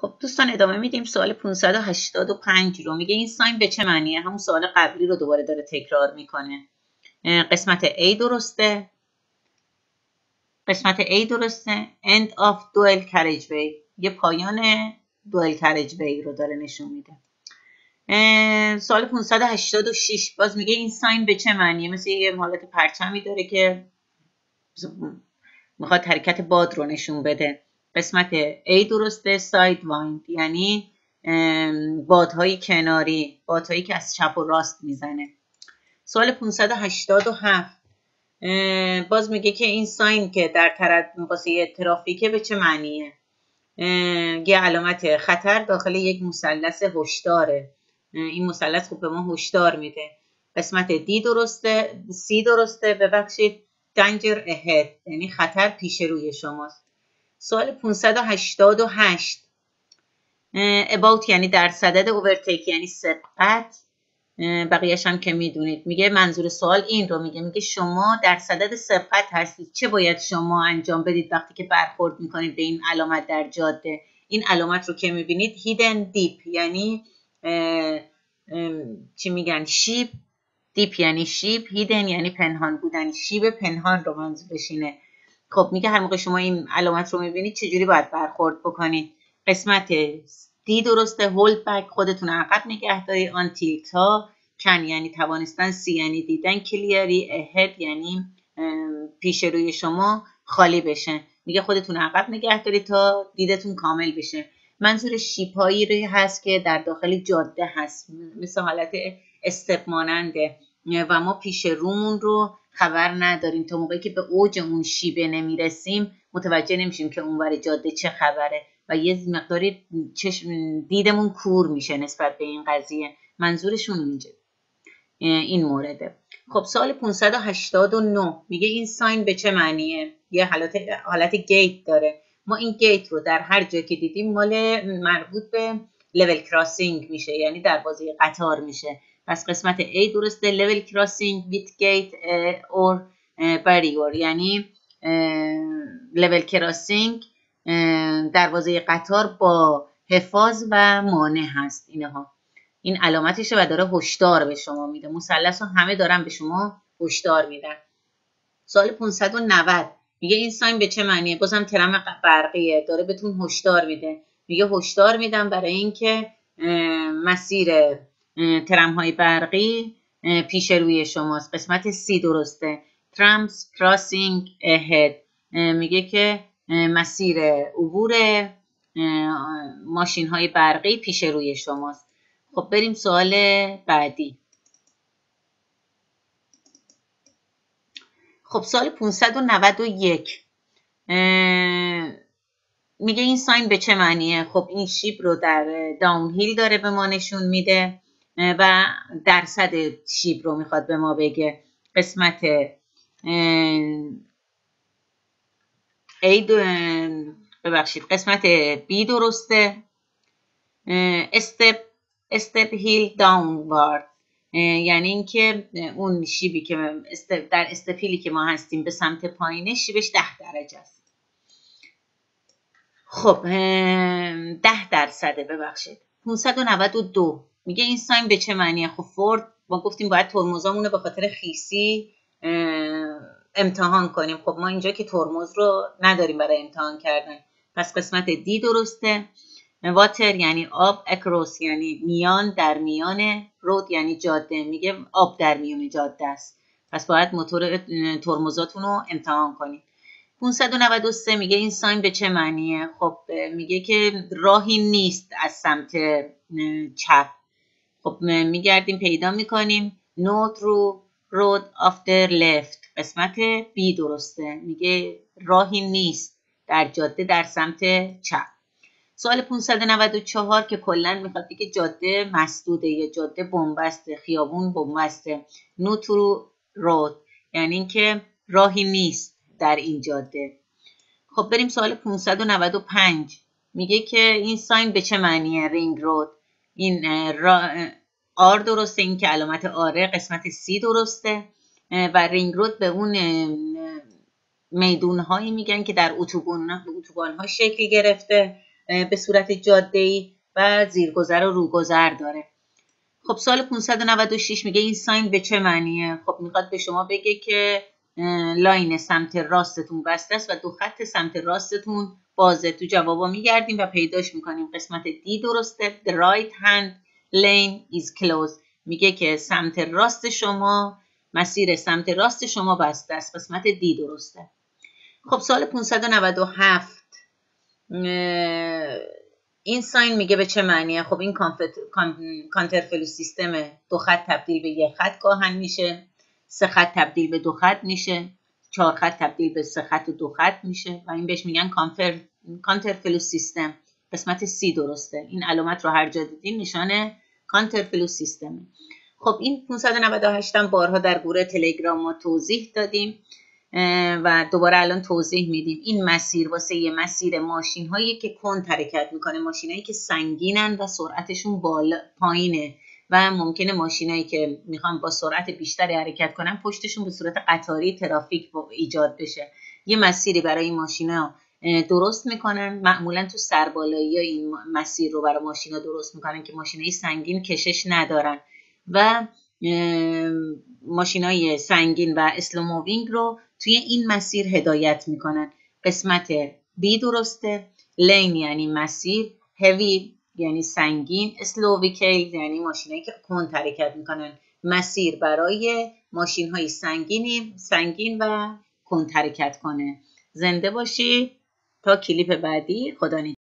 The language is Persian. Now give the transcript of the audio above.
خب دوستان ادامه میدیم. سوال 585 رو میگه این ساین به چه معنیه؟ همون سوال قبلی رو دوباره داره تکرار میکنه. قسمت A درسته. قسمت A درسته. End of dual carriageway، یه پایان dual carriageway رو داره نشون میده. سوال 586 باز میگه این ساین به چه معنیه؟ مثل یه حالت پرچمی داره که میخواد حرکت باد رو نشون بده. قسمت A درسته. ساید وایند یعنی بادهای کناری، بادهایی که از چپ و راست میزنه. سوال 587 باز میگه که این ساین که در واسه ترافیکه به چه معنیه؟ یه علامت خطر داخل یک مثلث هشداره. این مثلث خوب به ما هشدار میده. قسمت D درسته. C درسته ببخشید. danger ahead یعنی خطر پیش روی شماست. سوال 588 about یعنی در صدد، overtake یعنی سبقت، بقیهش هم که میدونید. میگه منظور سوال این رو میگه شما در صدد سبقت هستید. چه باید شما انجام بدید وقتی که برخورد میکنید به این علامت در جاده؟ این علامت رو که میبینید hidden deep یعنی چی میگن؟ شیب. دیپ یعنی شیب، هیدن یعنی پنهان بودن. شیب پنهان رو منظورش اینه. خب میگه هر موقع شما این علامت رو میبینید چجوری باید برخورد بکنید؟ قسمت دی درسته. هولد بک خودتون عقب نگه دارید. آنتیل تا. کن یعنی توانستن. سی یعنی دیدن. کلیری. اهد یعنی پیش روی شما خالی بشه. میگه خودتون عقب نگه دارید تا دیدتون کامل بشه. منظور شیب هایی هست که در داخل جاده هست، مثل حالت استپ ماننده و ما پیش رومون رو خبر نداریم. تا موقعی که به اوج اون شیبه نمیرسیم متوجه نمیشیم که اونور جاده چه خبره و یه مقداری دیدمون کور میشه نسبت به این قضیه. منظورشون اینجا این مورده. خب سوال 589 میگه این ساین به چه معنیه؟ یه حالت گیت داره. ما این گیت رو در هر جا که دیدیم مال مربوط به لول کراسینگ میشه، یعنی دروازه قطار میشه. پس قسمت A درسته. لول کراسینگ with gate or barrier یعنی لول کراسینگ دروازه قطار با حفاظ و مانع هست. اینها این علامتشه و داره هشدار به شما میده. مثلث رو همه دارن به شما هشدار میدن. سوال 590 میگه این ساین به چه معنیه؟ بازم ترم برقیه، داره بهتون هشدار میده. میگه هشدار میدم برای اینکه مسیر ترم های برقی پیش روی شماست. قسمت C درسته. trams crossing ahead میگه که مسیر عبور ماشین های برقی پیش روی شماست. خب بریم سوال بعدی. خب سوال 591 میگه این ساین به چه معنیه؟ خب این شیب رو در داون هیل داره به ما نشون میده و درصد شیب رو میخواد به ما بگه. قسمت قسمت B درسته. استپ هیل داونوارد یعنی اینکه اون شیبی که در استپ هیلی که ما هستیم به سمت پایینه شیبش 10 درجه است. خب 10%. ببخشید 592 میگه این ساین به چه معنیه؟ خب فورد ما گفتیم باید ترمزامون رو به خاطر خیسی امتحان کنیم. خب ما اینجا که ترمز رو نداریم برای امتحان کردن، پس قسمت دی درسته. واتر یعنی آب. اکروس یعنی میان، در میان. رود یعنی جاده، میگه آب در میان جاده است. پس باید موتور ترمزاتون رو امتحان کنید. 593 میگه این ساین به چه معنیه؟ خب میگه که راهی نیست از سمت چپ. خب میگردیم پیدا میکنیم. No through road after left. قسمت B درسته. میگه راهی نیست در جاده در سمت چپ. سوال 594 که کلا میخواد بگه جاده مسدوده یا جاده بنبسته، خیابون بنبسته. No through road یعنی اینکه راهی نیست در این جاده. خب بریم سوال 595 میگه که این ساین به چه معنیه؟ رینگ رود. این آر درسته، این که علامت آره. قسمت C درسته و رینگ رود به اون میدون هایی میگن که در اتوبان ها شکل گرفته به صورت جاده‌ای و زیرگذر و روگذر داره. خب سوال 596 میگه این ساین به چه معنیه؟ خب میخواد به شما بگه که لاین سمت راستتون بسته است و دو خط سمت راستتون بازه. تو جوابا میگردیم و پیداش میکنیم. قسمت دی درسته. The right hand lane is closed. میگه که سمت راست شما، مسیر سمت راست شما بسته است. قسمت دی درسته. خب سوال 597 این ساین میگه به چه معنیه؟ خب این کانترفلو سیستم، دو خط تبدیل به یک خط گاهن میشه، سه خط تبدیل به دو خط میشه، چهار خط تبدیل به سه خط و دو خط میشه و این بهش میگن کانترفلو سیستم. قسمت سی درسته. این علامت رو هر جا دیدین نشانه کانترفلو سیستمه. خب این 598 هم بارها در گروه تلگرام ما توضیح دادیم و دوباره الان توضیح میدیم. این مسیر واسه یه مسیر ماشین هایی که کند حرکت میکنه، ماشین هایی که سنگینن و سرعتشون بالا پایینه و ممکنه ماشین هایی که میخوان با سرعت بیشتری حرکت کنن پشتشون به صورت قطاری ترافیک ایجاد بشه. یه مسیری برای این ماشین ها درست میکنن، معمولا تو سربالایی ها این مسیر رو برای ماشین ها درست میکنن که ماشین های سنگین کشش ندارن و ماشینای سنگین و اسلو مووینگ رو توی این مسیر هدایت میکنن. قسمت بی درسته. لین یعنی مسیر، هوی یعنی سنگین، اسلو ویکل یعنی ماشینایی که کند حرکت میکنن. مسیر برای ماشینهای سنگین و کند حرکت کنه. زنده باشید تا کلیپ بعدی. خدا نگهدار.